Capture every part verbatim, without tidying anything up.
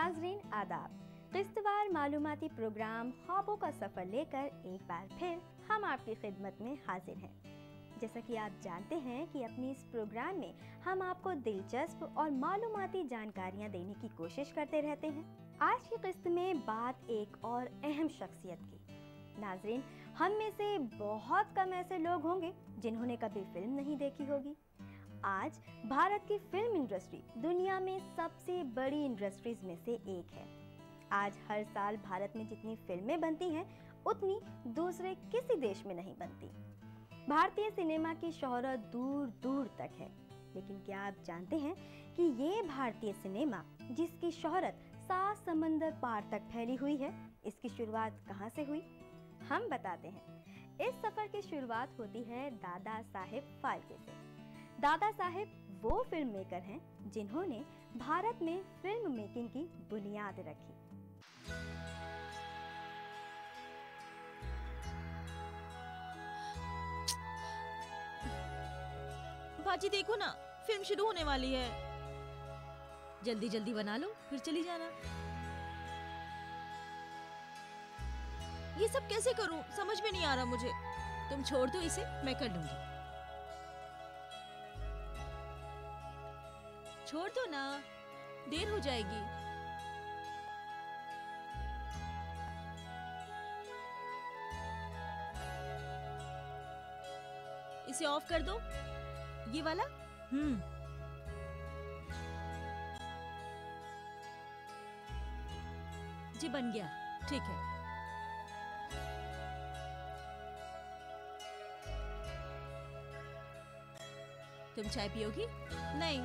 नाज़रीन आदाब, किस्तवार मालूमाती प्रोग्राम ख्वाबों का सफ़र लेकर एक बार फिर हम आपकी खिदमत में हाजिर हैं। जैसा कि आप जानते हैं कि अपनी इस प्रोग्राम में हम आपको दिलचस्प और मालूमाती जानकारियां देने की कोशिश करते रहते हैं। आज की किस्त में बात एक और अहम शख्सियत की। नाज़रीन, हम में से बहुत कम ऐसे लोग होंगे जिन्होंने कभी फिल्म नहीं देखी होगी। आज भारत की फिल्म इंडस्ट्री दुनिया में सबसे बड़ी इंडस्ट्रीज में से एक है। आज हर साल भारत में जितनी फिल्में बनती हैं उतनी दूसरे किसी देश में नहीं बनती। भारतीय सिनेमा की शोहरत दूर दूर तक है, लेकिन क्या आप जानते हैं कि ये भारतीय सिनेमा जिसकी शोहरत सात समंदर पार तक फैली हुई है, इसकी शुरुआत कहाँ से हुई? हम बताते हैं। इस सफर की शुरुआत होती है दादा साहेब फाल्के से। दादा साहेब वो फिल्म मेकर हैं जिन्होंने भारत में फिल्म मेकिंग की बुनियाद रखी। बाजी देखो ना, फिल्म शुरू होने वाली है। जल्दी जल्दी बना लो, फिर चली जाना। ये सब कैसे करूं, समझ में नहीं आ रहा मुझे। तुम छोड़ दो इसे, मैं कर लूंगी। छोड़ दो ना, देर हो जाएगी। इसे ऑफ कर दो, ये वाला। हम्म जी, बन गया, ठीक है। तुम चाय पियोगी? नहीं।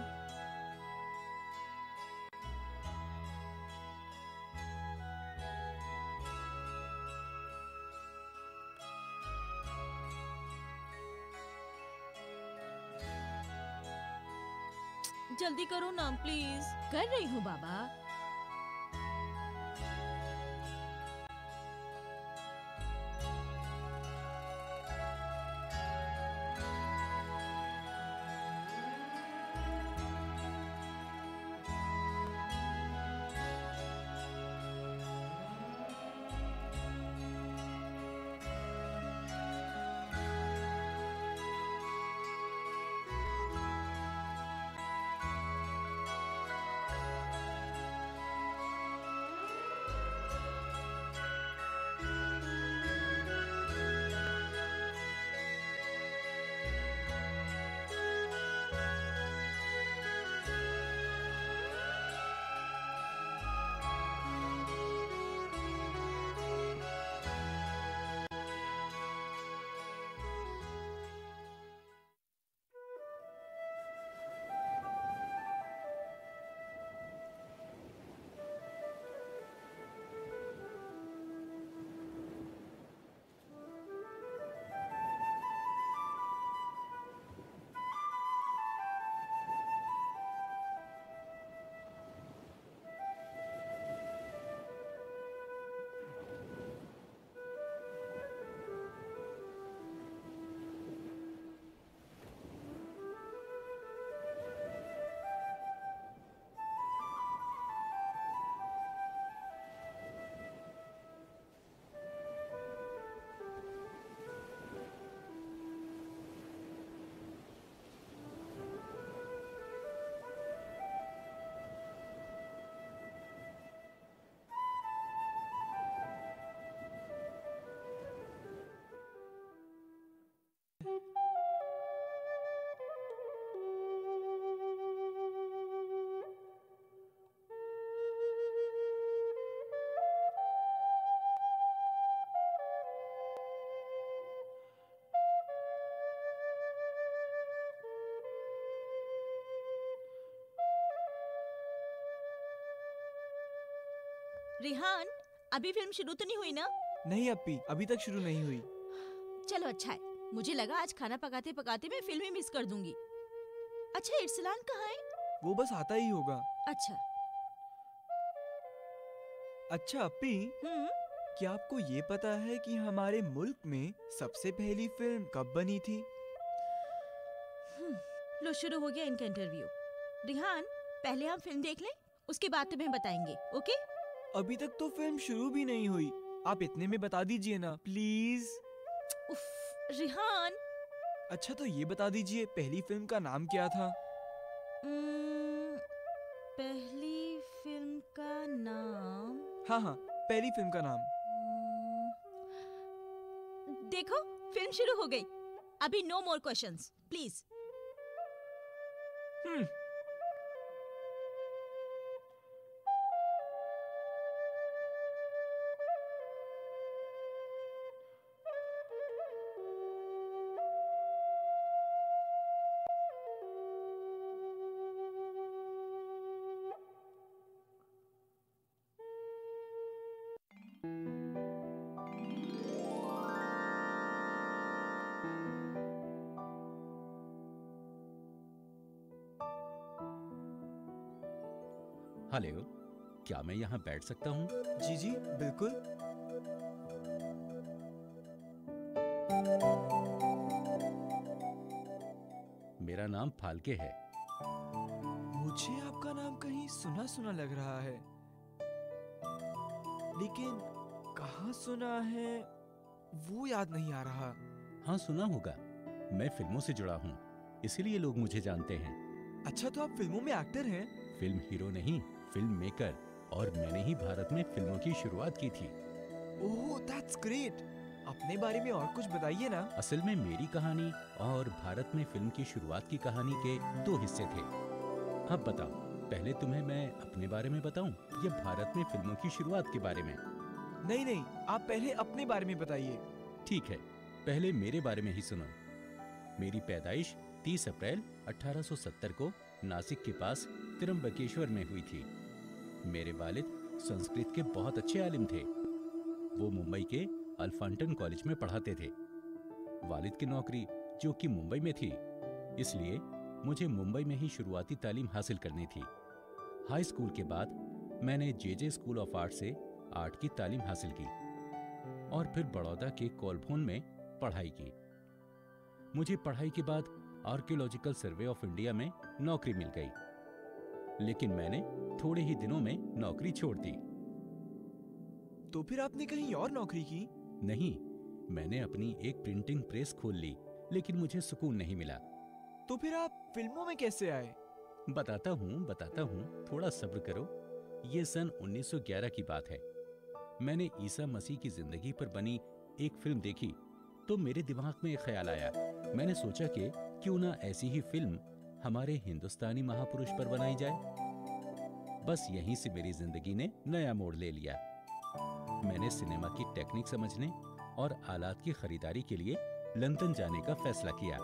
जल्दी करो ना प्लीज। कर रही हूँ बाबा। रिहान, अभी फिल्म शुरू तो नहीं हुई ना? नहीं अप्पी, अभी तक शुरू नहीं हुई। चलो अच्छा है, मुझे लगा आज खाना पकाते पकाते मैं फिल्म ही मिस कर दूंगी। अच्छा, इरसलान कहाँ है? वो बस आता ही होगा। अच्छा अच्छा अप्पी, हम्म क्या आपको ये पता है कि हमारे मुल्क में सबसे पहली फिल्म कब बनी थी? लो, शुरू हो गया इनका इंटरव्यू। रिहान, पहले हम फिल्म देख लें, उसके बाद तुम्हें बताएंगे, ओके? अभी तक तो फिल्म शुरू भी नहीं हुई, आप इतने में बता दीजिए ना प्लीज। उफ, रिहान। अच्छा तो ये बता दीजिए पहली फिल्म का नाम क्या था? उम्म, पहली फिल्म का नाम। हाँ हाँ, पहली फिल्म का नाम। उम्म, देखो फिल्म शुरू हो गई। अभी no more questions please. Hmm hello, क्या मैं यहाँ बैठ सकता हूँ? जी जी बिल्कुल। मेरा नाम फाल्के है। मुझे आपका नाम कहीं सुना सुना लग रहा है, लेकिन कहाँ सुना है वो याद नहीं आ रहा। हाँ सुना होगा, मैं फिल्मों से जुड़ा हूँ, इसीलिए लोग मुझे जानते हैं। अच्छा तो आप फिल्मों में एक्टर हैं? फिल्म हीरो नहीं, फिल्म मेकर, और मैंने ही भारत में फिल्मों की शुरुआत की थी। Oh that's great. अपने बारे में और कुछ बताइए ना। असल में मेरी कहानी और भारत में फिल्म की शुरुआत की कहानी के दो हिस्से थे। अब बताओ, पहले तुम्हें मैं अपने बारे में बताऊं या भारत में फिल्मों की शुरुआत के बारे में? नहीं नहीं, आप पहले अपने बारे में बताइए। ठीक है, पहले मेरे बारे में ही सुनो। मेरी पैदाइश तीस अप्रैल अठारह सौ सत्तर को नासिक के पास त्र्यंबकेश्वर में हुई थी। मेरे वालिद संस्कृत के बहुत अच्छे आलिम थे। वो मुंबई के अल्फांटन कॉलेज में पढ़ाते थे। वालिद की नौकरी जो कि मुंबई में थी, इसलिए मुझे मुंबई में ही शुरुआती तालीम हासिल करनी थी। हाई स्कूल के बाद मैंने J J school of art से आर्ट की तालीम हासिल की और फिर बड़ौदा के कोलभोन में पढ़ाई की। मुझे पढ़ाई के बाद आर्कियोलॉजिकल सर्वे ऑफ इंडिया में नौकरी मिल गई, लेकिन मैंने थोड़े ही दिनों में नौकरी छोड़ दी। तो फिर आपने कहीं और नौकरी की? नहीं, मैंने अपनी एक प्रिंटिंग प्रेस खोल ली, लेकिन मुझे सुकून नहीं मिला। तो फिर आप फिल्मों में कैसे आए? बताता हूँ बताता हूँ थोड़ा सब्र करो। ये सन उन्नीस सौ ग्यारह की बात है। मैंने ईसा मसीह की जिंदगी पर बनी एक फिल्म देखी तो मेरे दिमाग में एक ख्याल आया। मैंने सोचा कि क्यों ना ऐसी ही फिल्म हमारे हिंदुस्तानी महापुरुष पर बनाई जाए। बस यहीं से मेरी जिंदगी ने नया मोड़ ले लिया। मैंने सिनेमा की टेक्निक समझने और आलात की खरीदारी के लिए लंदन जाने का फैसला किया।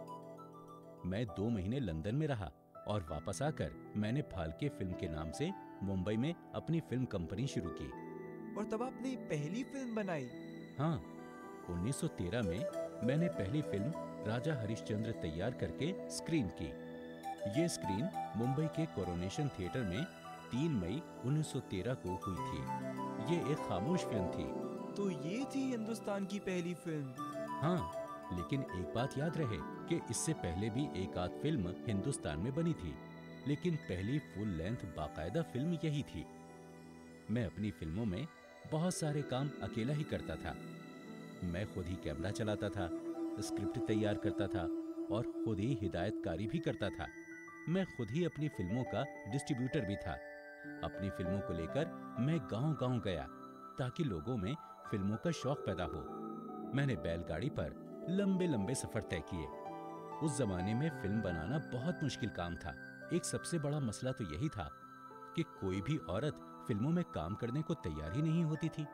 मैं दो महीने लंदन में रहा और वापस आकर मैंने फाल्के फिल्म के नाम से मुंबई में अपनी फिल्म कंपनी शुरू की। और तब आपने पहली फिल्म बनाई? हाँ, उन्नीस सौ तेरह में मैंने पहली फिल्म राजा हरिश्चंद्र तैयार करके स्क्रीन की। ये स्क्रीन मुंबई के कोरोनेशन थिएटर में तीन मई उन्नीस सौ तेरह को हुई थी। ये एक खामोश फिल्म थी। तो ये थी हिंदुस्तान की पहली फिल्म? हाँ, लेकिन एक बात याद रहे कि इससे पहले भी एक आध फिल्म हिंदुस्तान में बनी थी, लेकिन पहली फुल लेंथ बाकायदा फिल्म यही थी। मैं अपनी फिल्मों में बहुत सारे काम अकेला ही करता था। मैं खुद ही कैमरा चलाता था, स्क्रिप्ट तैयार करता था और खुद ही हिदायतकारी भी करता था। मैं खुद ही अपनी फिल्मों का डिस्ट्रीब्यूटर भी था। अपनी फिल्मों को लेकर मैं गांव-गांव गया ताकि लोगों में फिल्मों का शौक पैदा हो। मैंने बैलगाड़ी पर लंबे लंबे सफर तय किए। उस जमाने में फिल्म बनाना बहुत मुश्किल काम था। एक सबसे बड़ा मसला तो यही था कि कोई भी औरत फिल्मों में काम करने को तैयार ही नहीं होती थी।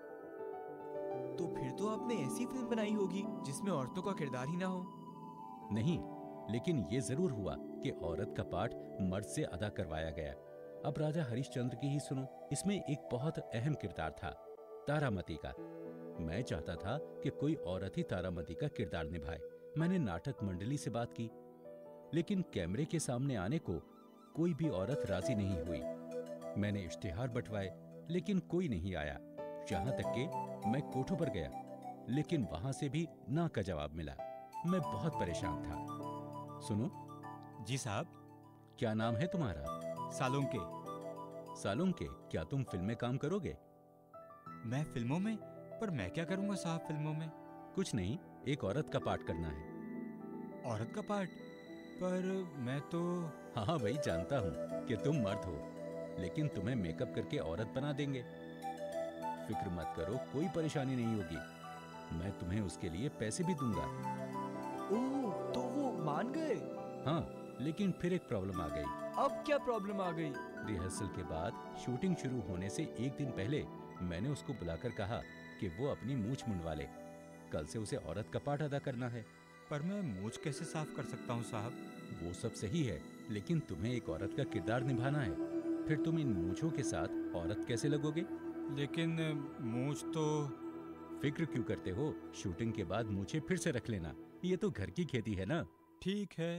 तो फिर तो आपने ऐसी फिल्म बनाई होगी जिसमें औरतों का किरदार ही ना हो? नहीं, लेकिन ये जरूर हुआ कि औरत का पार्ट मर्द से अदा करवाया गया। अब राजा हरिश्चंद्र की ही सुनो। इसमें एक बहुत अहम किरदार था, तारामती का। मैं चाहता था कि कोई औरत ही तारामती का किरदार निभाए। मैंने नाटक मंडली से बात की, लेकिन कैमरे के सामने आने को कोई भी औरत राजी नहीं हुई। मैंने इश्तिहार बंटवाए, लेकिन कोई नहीं आया। यहाँ तक कि मैं कोठों पर गया, लेकिन वहां से भी ना का जवाब मिला। मैं बहुत परेशान था। सुनो। जी साहब। क्या नाम है तुम्हारा? सालोंके। सालुंग के, क्या तुम फिल्म में काम करोगे? मैं फिल्मों में? पर मैं क्या करूंगा साहब फिल्मों में? कुछ नहीं, एक औरत का पार्ट करना है। औरत का पार्ट? पर मैं तो... हाँ हाँ भाई, जानता हूँ कि तुम मर्द हो, लेकिन तुम्हें मेकअप करके औरत बना देंगे। फिक्र मत करो, कोई परेशानी नहीं होगी। मैं तुम्हें उसके लिए पैसे भी दूंगा। ओह, तो वो मान गए? हाँ, लेकिन फिर एक प्रॉब्लम आ गई। अब क्या प्रॉब्लम आ गई? रिहर्सल के बाद शूटिंग शुरू होने से एक दिन पहले मैंने उसको बुलाकर कहा कि वो अपनी मूंछ मुंडवा ले। कल से उसे औरत का पार्ट अदा करना है। पर मैं मूंछ कैसे साफ कर सकता हूँ साहब? वो सब सही है, लेकिन तुम्हें एक औरत का किरदार निभाना है। फिर तुम इन मूंछों के साथ औरत कैसे लगोगे? लेकिन मूंछ तो... फिक्र क्यों करते हो? शूटिंग के बाद मूंछें फिर से रख लेना। ये तो घर की खेती है ना। ठीक है।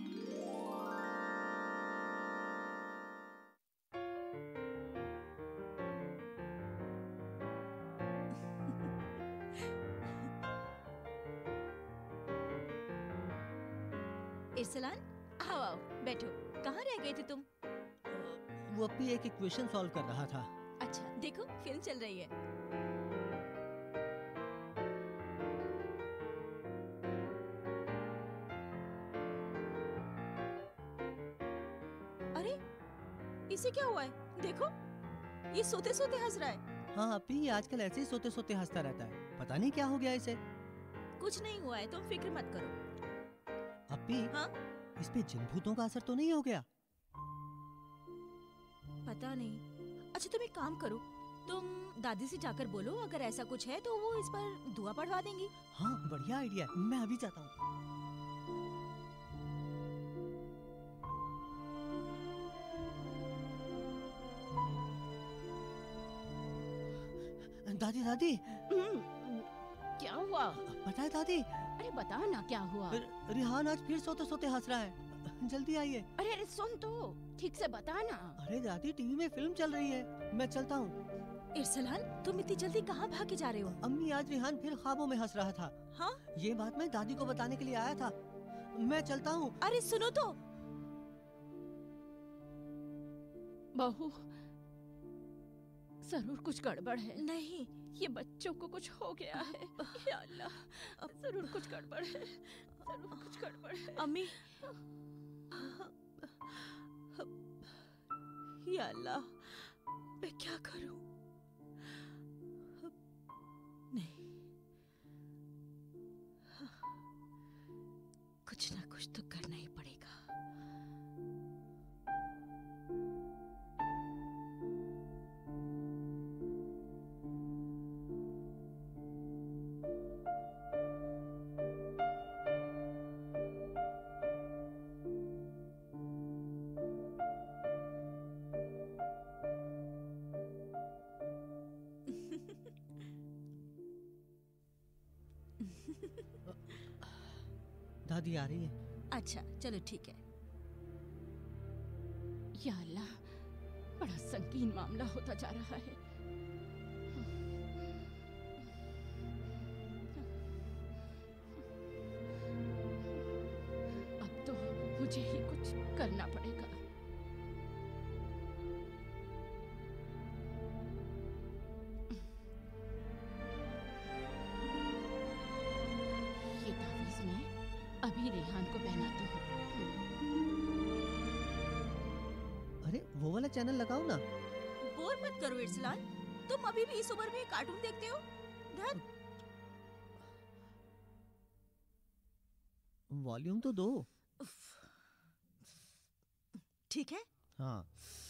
इरसलान, आओ आओ, बैठो। कहाँ रह गए थे तुम? वो अभी एक इक्वेशन सॉल्व कर रहा था। अच्छा, देखो फिल्म चल रही है। अरे, इसे क्या हुआ है? देखो, ये सोते सोते हंस रहा है। हाँ अपी, ये आजकल ऐसे ही सोते सोते हंसता रहता है। पता नहीं क्या हो गया इसे। कुछ नहीं हुआ है, तुम फिक्र मत करो। अपी, हाँ? इस पे जिन भूतों का असर तो नहीं हो गया? पता नहीं। अच्छा, तुम एक काम करो, तुम दादी से जाकर बोलो, अगर ऐसा कुछ है तो वो इस पर दुआ पढ़वा देंगी। हाँ, बढ़िया आइडिया है। मैं अभी जाता हूँ। दादी दादी, क्या हुआ? पता है दादी, अरे बता ना क्या हुआ। रि- रिहान आज फिर सोते सोते हंस रहा है। जल्दी आइए। अरे अरे सुन तो, ठीक से बता ना। अरे दादी, टीवी में फिल्म चल रही है। मैं चलता हूँ। इरसलान, तुम इतनी जल्दी कहाँ भागे जा रहे हो? अम्मी, आज रिहान फिर ख्वाबों में हंस रहा था। हाँ? ये बात मैं दादी को बताने के लिए आया था। मैं चलता हूँ। अरे सुनो तो। बहू, जरूर कुछ गड़बड़ है। नहीं, ये बच्चों को कुछ हो गया है। या अल्लाह, जरूर कुछ गड़बड़ है। जरूर कुछ गड़बड़ है। अम्मी। या अल्लाह, मैं क्या करूं? नहीं, कुछ ना कुछ तो करना ही पड़ेगा। दादी आ रही है। अच्छा, चलो ठीक है। या अल्लाह, बड़ा संकीन मामला होता जा रहा है। अब तो मुझे ही कुछ करना पड़ेगा। ये तावीज़ में अभी रेहान को पहनाती हूँ। अरे वो वाला चैनल लगाओ ना। बोर मत करो इरसलान, तुम अभी भी इस उम्र में कार्टून देखते हो? धत। वॉल्यूम तो दो। ठीक है। हाँ।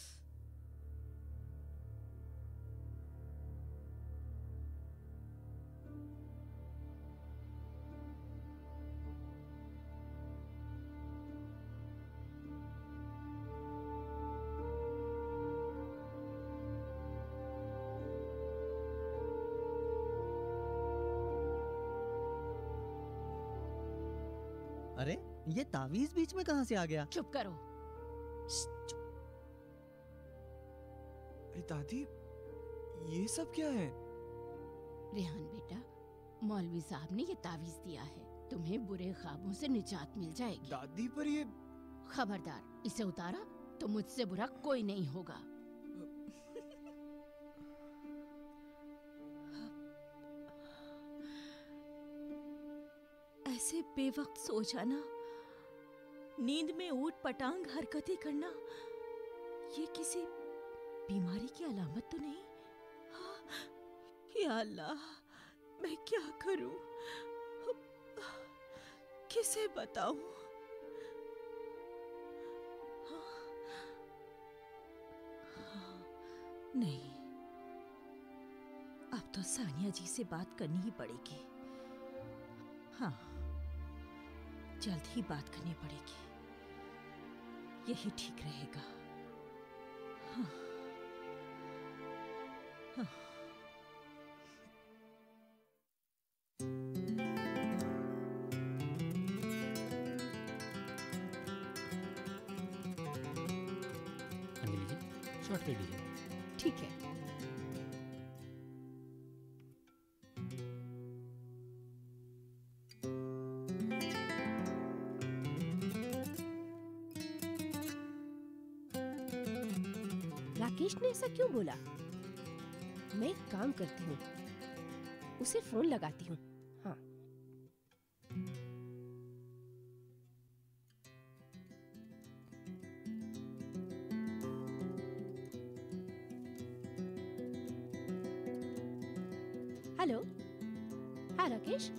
अरे ये तावीज बीच में कहाँ से आ गया? चुप करो। अरे दादी, ये सब क्या है? रेहान बेटा, मौलवी साहब ने ये तावीज दिया है, तुम्हें बुरे ख्वाबों से निजात मिल जाएगी। दादी पर ये... खबरदार, इसे उतारा तो मुझसे बुरा कोई नहीं होगा। ऐसे बेवक्त सो जाना, नींद में ऊट पटांग हरकतें करना, ये किसी बीमारी की अलामत तो नहीं? हाँ, या अल्लाह, मैं क्या करूं? किसे बताऊं? हाँ, हाँ, नहीं, अब तो सानिया जी से बात करनी ही पड़ेगी। हाँ, जल्द ही बात करनी पड़ेगी, यही ठीक रहेगा। हाँ, हाँ। अंजलि जी, शॉट ले लीजिए। ठीक है। राकेश ने ऐसा क्यों बोला? मैं एक काम करती हूँ, उसे फोन लगाती हूँ। हाँ। हेलो। हाँ राकेश,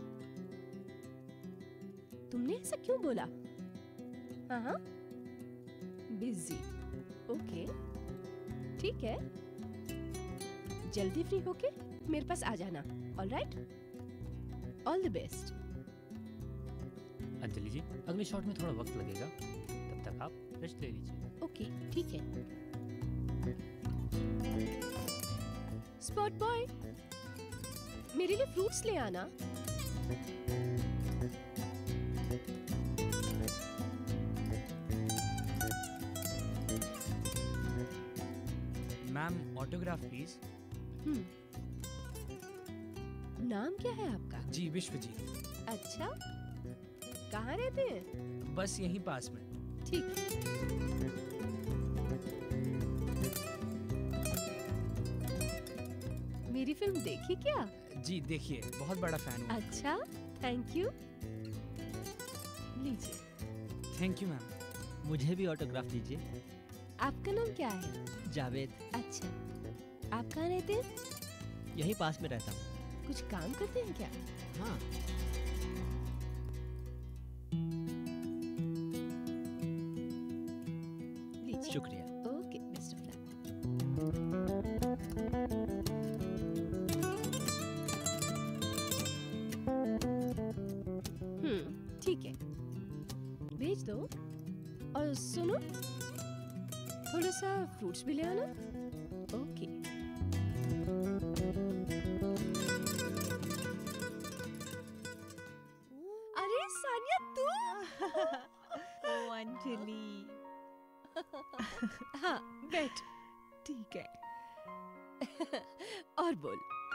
तुमने ऐसा क्यों बोला? हाँ हाँ, बिजी। ओके, ठीक है, जल्दी फ्री होके मेरे पास आ जाना। All right, all the best. Anjali ji, अगले शॉट में थोड़ा वक्त लगेगा, तब तक आप रेस्ट ले लीजिए। ओके, ठीक है। स्पॉट बॉय, मेरे लिए फ्रूट्स ले आना। Ma'am, autograph please. हम्म, नाम क्या है आपका? जी, विश्वजीत। अच्छा, कहाँ रहते हैं? बस यहीं पास में। ठीक है। मेरी फिल्म देखी क्या? जी देखिए, बहुत बड़ा फैन हूँ। अच्छा, थैंक यू। लीजिए। Thank you ma'am. मुझे भी ऑटोग्राफ दीजिए। आपका नाम क्या है? जावेद। अच्छा, आप कहाँ रहते हैं? यही पास में रहता हूँ। कुछ काम करते हैं क्या? हाँ। लीजिए। शुक्रिया। Okay mister flat. हम्म, ठीक है, भेज दो। और सुनो, थोड़ा सा फ्रूट्स भी ले आना। ओके। अरे सानिया, तू? ओ अंजलि। हाँ, बैठ। ठीक है। और बोल।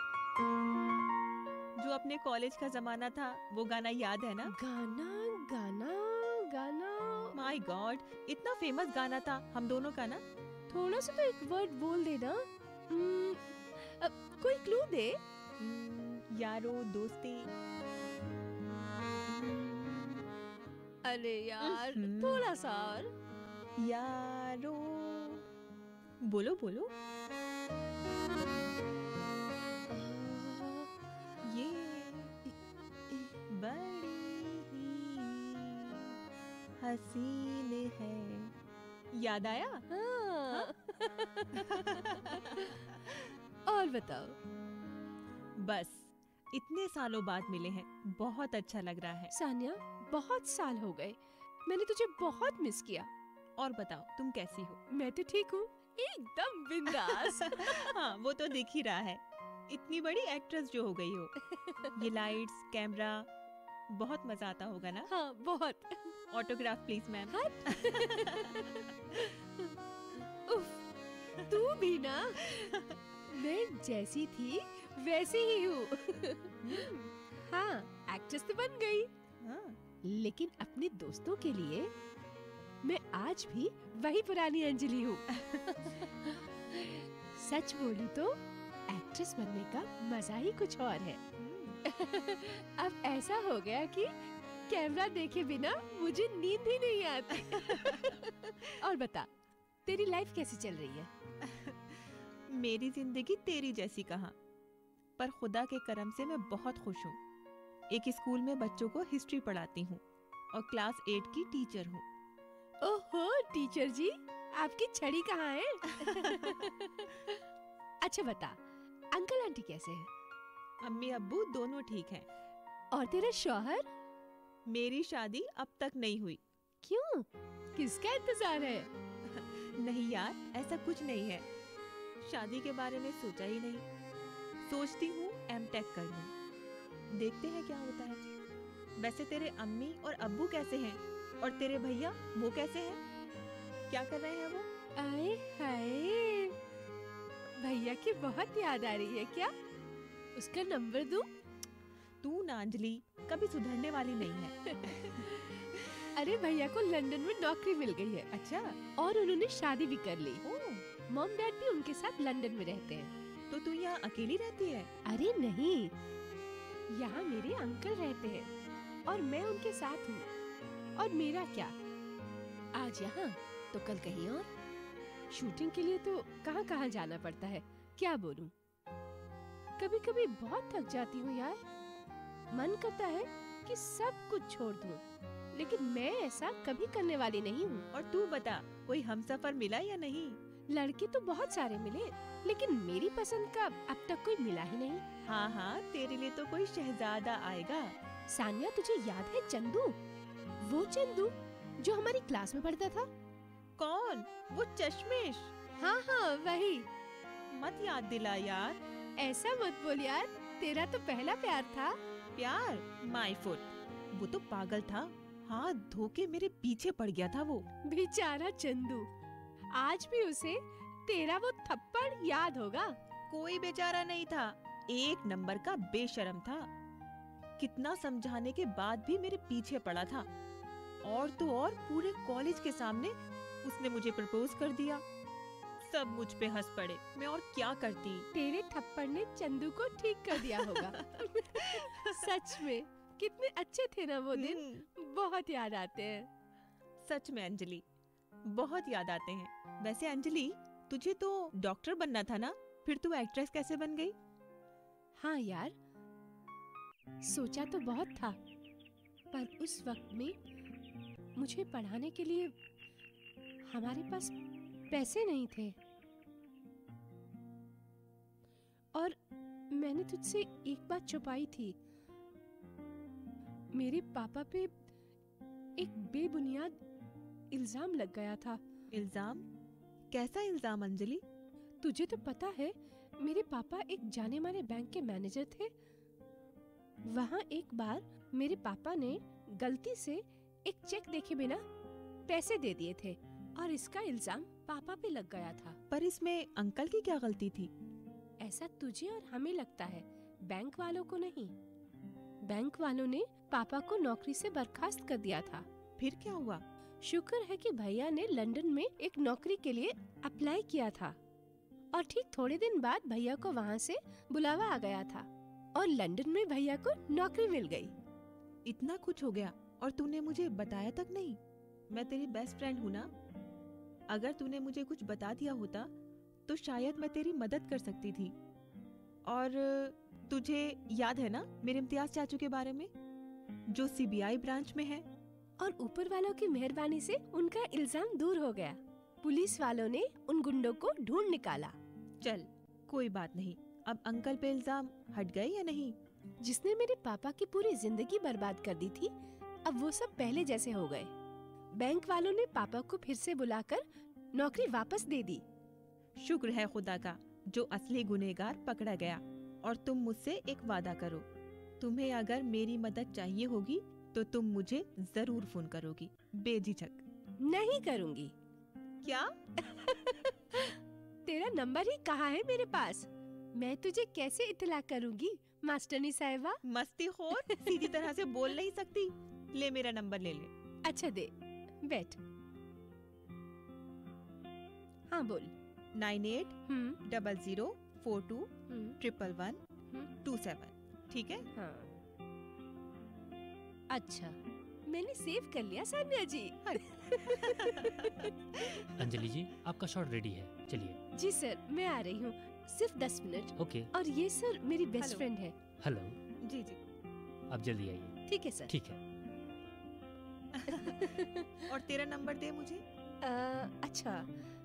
जो अपने कॉलेज का जमाना था, वो गाना याद है ना? गाना गाना गाना। माय गॉड, इतना फेमस गाना था हम दोनों का ना। थोड़ा सा तो एक वर्ड बोल देना। हम्म, अब कोई क्लू दे। हम्म, यारो दोस्ती। अरे यार, हम्म। थोड़ा सा और। यारो, बोलो बोलो। ये बड़ी हसीन है। याद आया? हाँ। और बताओ। बस इतने सालों बाद मिले हैं, बहुत अच्छा लग रहा है। सानिया, बहुत साल हो गए, मैंने तुझे बहुत मिस किया। और बताओ, तुम कैसी हो? मैं तो ठीक हूँ, एकदम बिंदास। हाँ, वो तो दिख ही रहा है। इतनी बड़ी एक्ट्रेस जो हो गई हो। ये लाइट्स, कैमरा, बहुत मजा आता होगा ना? हाँ, बहुत। Autograph please ma'am. उफ, तू भी ना। मैं जैसी थी वैसी ही हूँ। हाँ, एक्ट्रेस तो बन गई, हाँ। लेकिन अपने दोस्तों के लिए मैं आज भी वही पुरानी अंजलि हूँ। सच बोलूं तो एक्ट्रेस बनने का मजा ही कुछ और है। अब ऐसा हो गया कि कैमरा देखे बिना मुझे नींद ही नहीं आती। और बता, तेरी लाइफ कैसी चल रही है? मेरी जिंदगी तेरी जैसी कहाँ, पर खुदा के करम से मैं बहुत खुश हूँ। एक स्कूल में बच्चों को हिस्ट्री पढ़ाती हूँ और क्लास एट की टीचर हूँ। ओहो टीचर जी, आपकी छड़ी कहाँ है? अच्छा बता, अंकल आंटी कैसे हैं? अम्मी अब्बू दोनों ठीक हैं। और तेरा शौहर? मेरी शादी अब तक नहीं हुई। क्यों? किसका इंतजार है? नहीं यार, ऐसा कुछ नहीं है। शादी के बारे में सोचा ही नहीं। सोचती हूँ एम टेक कर लूँ, देखते हैं क्या होता है। वैसे तेरे अम्मी और अब्बू कैसे हैं? और तेरे भैया, वो कैसे हैं? क्या कर रहे हैं वो? आए हाय, भैया की बहुत याद आ रही है क्या? उसका नंबर दूं? तू ना अंजलि, कभी सुधरने वाली नहीं है। अरे भैया को लंदन में नौकरी मिल गई है। अच्छा, और उन्होंने शादी भी कर ली। मॉम डैड भी उनके साथ लंदन में रहते हैं। तो तू यहाँ अकेली रहती है? अरे नहीं, यहाँ मेरे अंकल रहते हैं और मैं उनके साथ हूँ। और मेरा क्या, आज यहाँ तो कल कहीं और। शूटिंग के लिए तो कहाँ कहाँ जाना पड़ता है, क्या बोलूं। कभी कभी बहुत थक जाती हूँ यार, मन करता है कि सब कुछ छोड़ दूं, लेकिन मैं ऐसा कभी करने वाली नहीं हूँ। और तू बता, कोई हमसफर मिला या नहीं? लड़के तो बहुत सारे मिले, लेकिन मेरी पसंद का अब तक कोई मिला ही नहीं। हाँ हाँ, तेरे लिए तो कोई शहजादा आएगा। सानिया, तुझे याद है चंदू? वो चंदू जो हमारी क्लास में पढ़ता था। कौन? वो चश्मिश? हाँ हाँ वही। मत याद दिला यार। ऐसा मत बोल यार, तेरा तो पहला प्यार था। प्यार? माय फुट, वो तो पागल था, हाथ धो के मेरे पीछे पड़ गया था वो। बेचारा चंदू, आज भी उसे तेरा वो थप्पड़ याद होगा। कोई बेचारा नहीं था, एक नंबर का बेशर्म था। कितना समझाने के बाद भी मेरे पीछे पड़ा था। और तो और पूरे कॉलेज के सामने उसने मुझे प्रपोज कर दिया। सब मुझ पे हंस पड़े, मैं और क्या करती। तेरे थप्पड़ ने चंदू को ठीक कर दिया होगा। सच में कितने अच्छे थे ना वो दिन, बहुत याद आते हैं। सच में अंजलि, बहुत याद आते हैं। वैसे अंजलि, तुझे तो डॉक्टर बनना था ना, फिर तू एक्ट्रेस कैसे बन गई? हाँ यार, सोचा तो बहुत था, पर उस वक्त में मुझे पढ़ाने के लिए हमारे पास पैसे नहीं थे। और मैंने तुझसे एक बात छुपाई थी। मेरे पापा पे एक बेबुनियाद इल्जाम लग गया था। इल्जाम? कैसा इल्जाम अंजलि? तुझे तो पता है, मेरे पापा एक जाने माने बैंक के मैनेजर थे। वहाँ एक बार मेरे पापा ने गलती से एक चेक देखे बिना पैसे दे दिए थे और इसका इल्जाम पापा पे लग गया था। पर इसमें अंकल की क्या गलती थी? ऐसा तुझे और हमें लगता है, बैंक वालों को नहीं। बैंक वालों ने पापा को नौकरी से बर्खास्त कर दिया था। फिर क्या हुआ? शुक्र है कि भैया ने लंदन में एक नौकरी के लिए अप्लाई किया था और ठीक थोड़े दिन बाद भैया को वहाँ से बुलावा आ गया था और लंदन में भैया को नौकरी मिल गई। इतना कुछ हो गया और तूने मुझे बताया तक नहीं? मैं तेरी बेस्ट फ्रेंड हूँ ना। अगर तूने मुझे कुछ बता दिया होता तो शायद मैं तेरी मदद कर सकती थी। और तुझे याद है ना मेरे इम्तियाज चाचू के बारे में, जो सीबीआई ब्रांच में है? और ऊपर वालों की मेहरबानी से उनका इल्जाम दूर हो गया। पुलिस वालों ने उन गुंडों को ढूंढ निकाला। चल कोई बात नहीं, अब अंकल पे इल्जाम हट गए या नहीं? जिसने मेरे पापा की पूरी जिंदगी बर्बाद कर दी थी, अब वो सब पहले जैसे हो गए। बैंक वालों ने पापा को फिर से बुलाकर नौकरी वापस दे दी। शुक्र है खुदा का, जो असली गुनहगार पकड़ा गया। और तुम मुझसे एक वादा करो, तुम्हें अगर मेरी मदद चाहिए होगी तो तुम मुझे जरूर फोन करोगी, बेझिझक। नहीं करूंगी। क्या? तेरा नंबर ही कहाँ है मेरे पास? मैं तुझे कैसे इत्तला करूंगी मास्टरनी साहिबा? मस्ती खोर, सीधी तरह से बोल नहीं सकती। ले मेरा नंबर ले ले। अच्छा दे, बैठ। हाँ बोल। Nine eight double zero four two triple one two seven, ठीक है? हाँ। अच्छा मैंने सेव कर लिया सान्या जी। अंजलि जी, आपका शॉट रेडी है, चलिए। जी सर, मैं आ रही हूँ, सिर्फ दस मिनट। ओके। और ये सर मेरी बेस्ट हेलो। फ्रेंड है। हेलो, जी जी। आप जल्दी आइए। ठीक है सर। ठीक है। और तेरा नंबर दे मुझे। अ, अच्छा,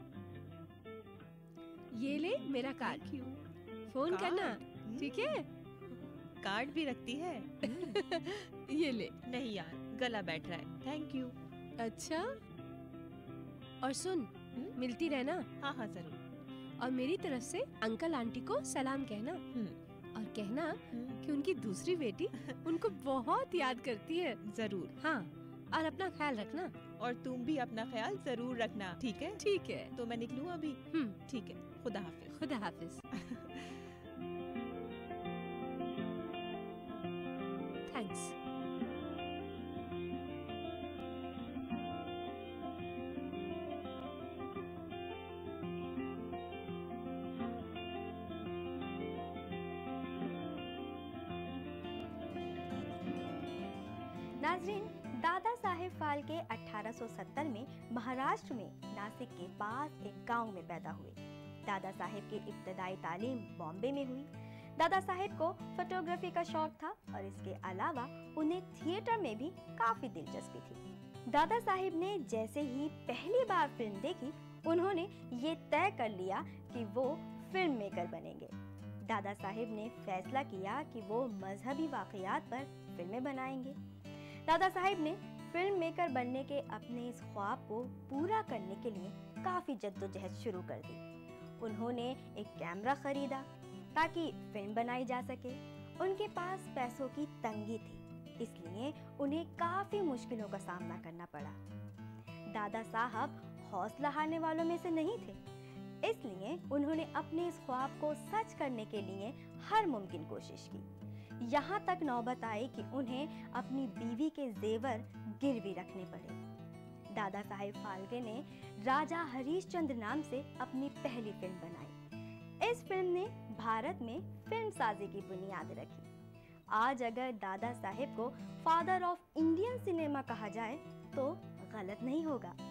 ये ले मेरा card, Thank you. Phone card? करना, हम्म, ठीक है? कार्ड भी रखती है। ये ले। नहीं यार, गला बैठ रहा है। Thank you. अच्छा, और सुन, हम्म? मिलती रहना, हाँ हाँ जरूर। और मेरी तरफ से अंकल आंटी को सलाम कहना, हम्म, और कहना हम्म, कि उनकी दूसरी बेटी उनको बहुत याद करती है। जरूर। हाँ, और अपना ख्याल रखना। और तुम भी अपना ख्याल जरूर रखना, ठीक है? ठीक है। तो मैं निकलूं अभी? हम्म, ठीक है, खुदा हाफिज। खुदा हाफिज। थैंक्स। नाजरीन, दादा साहेब फाल्के अठारह सौ सत्तर में महाराष्ट्र में नासिक के पास एक गांव में पैदा हुए। दादा साहेब की इब्तदाई तालीम बॉम्बे में हुई। दादा साहेब को फोटोग्राफी का शौक था और इसके अलावा उन्हें थिएटर में भी काफी दिलचस्पी थी। दादा साहेब ने जैसे ही पहली बार फिल्म देखी, उन्होंने ये तय कर लिया कि वो फिल्म मेकर बनेंगे। दादा साहेब ने फैसला किया कि वो मजहबी वाकयात पर फिल्में बनाएंगे। दादा साहेब ने फिल्म मेकर बनने के अपने इस ख्वाब को पूरा करने के लिए काफी जद्दोजहद शुरू कर दी। उन्होंने एक कैमरा खरीदा ताकि फिल्म बनाई जा सके। उनके पास पैसों की तंगी थी, इसलिए उन्हें काफी मुश्किलों का सामना करना पड़ा। दादा साहब हौसला हारने वालों में से नहीं थे, इसलिए उन्होंने अपने इस ख्वाब को सच करने के लिए हर मुमकिन कोशिश की। यहाँ तक नौबत आई कि उन्हें अपनी बीवी के जेवर गिरवी रखने पड़े। दादा साहेब फाल्के ने राजा हरीशचंद्र नाम से अपनी पहली फिल्म बनाई। इस फिल्म ने भारत में फिल्म साजी की बुनियाद रखी। आज अगर दादा साहेब को फादर ऑफ इंडियन सिनेमा कहा जाए तो गलत नहीं होगा।